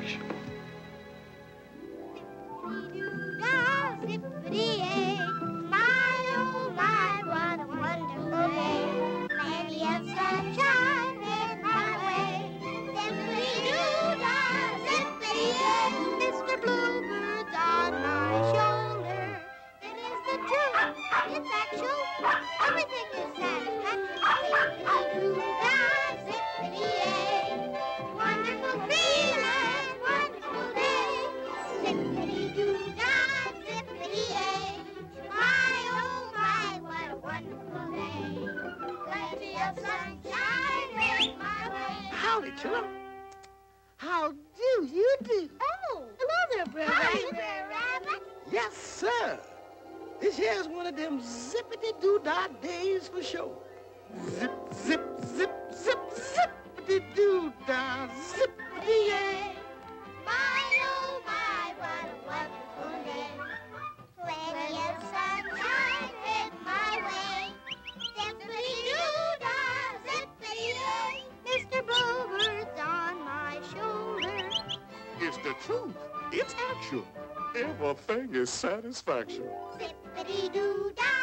satisfaction. Zippity-doo-dah, zippity-yay. My, oh my, what a wonderful day. Plenty of sunshine in my way. Zippity-doo-dah, zippity-yay. Mr. Bluebird's on my shoulder. It is the truth, it's actual. Everything is satisfactory. Zippity-doo-dah, zippity-yay. Wonderful feeling, wonderful day. Zippity-doo-dah, zippity-yay. My, oh my, what a wonderful day. Plenty of sunshine in my way. Howdy, children. How do you do? Oh, hello there, Brer Rabbit. Hi, Brer Rabbit. Yes, sir. This here's one of them zippity-doo-dah days for sure. Zip, zip, zip, zip, zippity-doo-dah, zippity-yay. My, oh my, what a wonderful day. Plenty of sunshine in my way. Zippity-doo-dah, zippity-yay. Mr. Bluebird's on my shoulder. It's the truth. It's actual. Everything is satisfaction. Zippity-doo-dah,